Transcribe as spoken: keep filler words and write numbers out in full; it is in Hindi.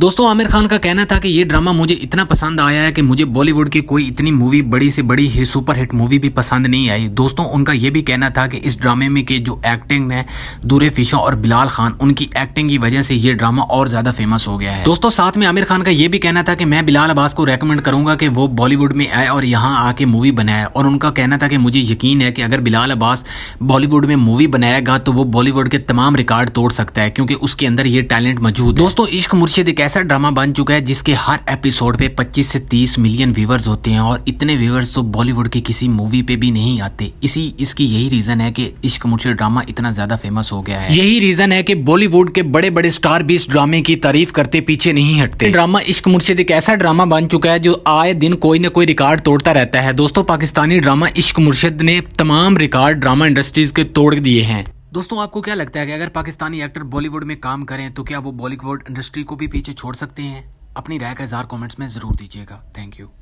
दोस्तों आमिर खान का कहना था कि ये ड्रामा मुझे इतना पसंद आया है कि मुझे बॉलीवुड की कोई इतनी मूवी बड़ी से बड़ी ही सुपर हिट मूवी भी पसंद नहीं आई। दोस्तों उनका ये भी कहना था कि इस ड्रामे में के जो एक्टिंग है दूरे फिशा और बिलाल खान, उनकी एक्टिंग की वजह से ये ड्रामा और ज्यादा फेमस हो गया है। दोस्तों साथ में आमिर खान का ये भी कहना था कि मैं बिलाल अब्बास को रेकमेंड करूंगा कि वो बॉलीवुड में आए और यहाँ आके मूवी बनाए, और उनका कहना था कि मुझे यकीन है कि अगर बिलाल अब्बास बॉलीवुड में मूवी बनाएगा तो वो बॉलीवुड के तमाम रिकॉर्ड तोड़ सकता है, क्योंकि उसके अंदर ये टैलेंट मौजूद है। दोस्तों इश्क मुर्शिद एक ऐसा ड्रामा बन चुका है जिसके हर एपिसोड पे पच्चीस से तीस मिलियन व्यूअर्स होते हैं, और इतने व्यूअर्स तो बॉलीवुड की किसी मूवी पे भी नहीं आते। इसी इसकी यही रीजन है कि इश्क मुर्शिद ड्रामा इतना ज्यादा फेमस हो गया है। यही रीजन है कि बॉलीवुड के बड़े बड़े स्टार भी इस ड्रामे की तारीफ करते पीछे नहीं हटते। ड्रामा इश्क मुर्शिद एक ऐसा ड्रामा बन चुका है जो आए दिन कोई ना कोई रिकॉर्ड तोड़ता रहता है। दोस्तों पाकिस्तानी ड्रामा इश्क मुर्शिद ने तमाम रिकॉर्ड ड्रामा इंडस्ट्रीज के तोड़ दिए हैं। दोस्तों आपको क्या लगता है कि अगर पाकिस्तानी एक्टर बॉलीवुड में काम करें तो क्या वो बॉलीवुड इंडस्ट्री को भी पीछे छोड़ सकते हैं? अपनी राय का इज़हार कमेंट्स में जरूर दीजिएगा। Thank you.